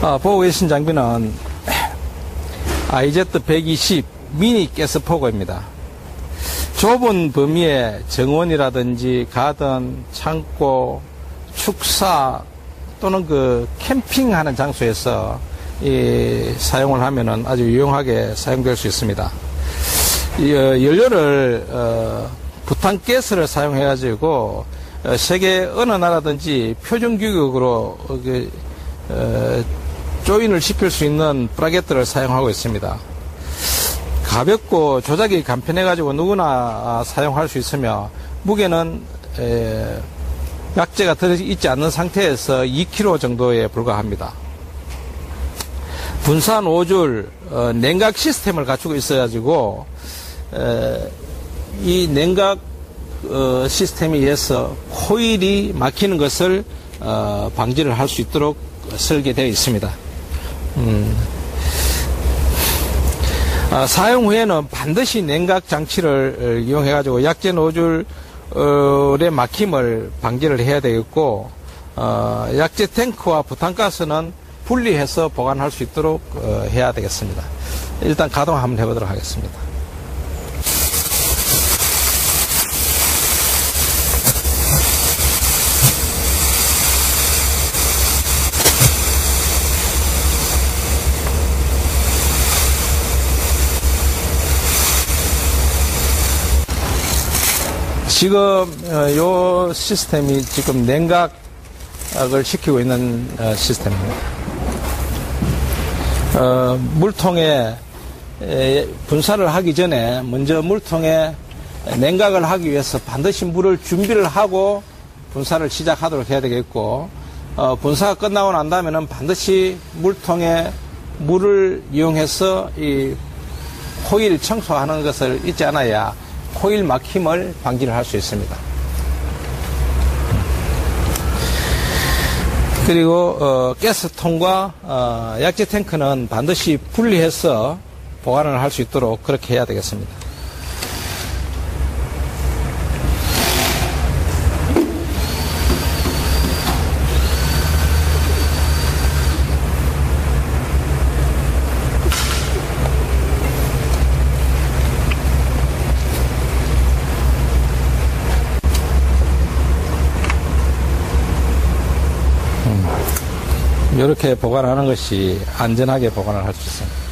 보고 계신 장비는 IZ-120 미니 가스포거입니다. 좁은 범위의 정원이라든지 가든, 창고, 축사 또는 캠핑하는 장소에서 사용을 하면은 아주 유용하게 사용될 수 있습니다. 연료를 부탄가스를 사용해 가지고 세계 어느 나라든지 표준 규격으로 조인을 시킬 수 있는 브라켓들을 사용하고 있습니다. 가볍고 조작이 간편해 가지고 누구나 사용할 수 있으며 무게는 약재가 들어있지 않는 상태에서 2kg 정도에 불과합니다. 분산 5줄 냉각 시스템을 갖추고 있어 가지고 이 냉각 시스템에 의해서 코일이 막히는 것을 방지를 할 수 있도록 설계되어 있습니다. 사용 후에는 반드시 냉각 장치를 이용해 가지고 약재 노즐의 막힘을 방지를 해야 되겠고, 약재 탱크와 부탄가스는 분리해서 보관할 수 있도록 해야 되겠습니다. 일단 가동 한번 해보도록 하겠습니다. 지금 이 시스템이 지금 냉각을 시키고 있는 시스템입니다. 물통에 분사를 하기 전에 먼저 물통에 냉각을 하기 위해서 반드시 물을 준비를 하고 분사를 시작하도록 해야 되겠고, 분사가 끝나고 난 다음에는 반드시 물통에 물을 이용해서 이 코일 청소하는 것을 잊지 않아야 코일 막힘을 방지를 할 수 있습니다. 그리고 가스통과 약재 탱크는 반드시 분리해서 보관을 할 수 있도록 그렇게 해야 되겠습니다. 이렇게 보관하는 것이 안전하게 보관을 할 수 있습니다.